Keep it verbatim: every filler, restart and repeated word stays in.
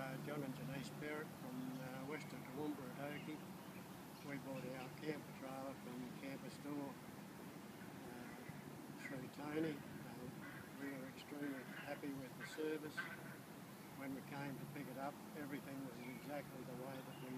uh, John and Janice Barrett from uh, west of Toowoomba at Oakey. We bought our camper trailer from Camper Store uh, through Tony. Uh, we were extremely happy with the service. When we came to pick it up, everything was exactly the way that we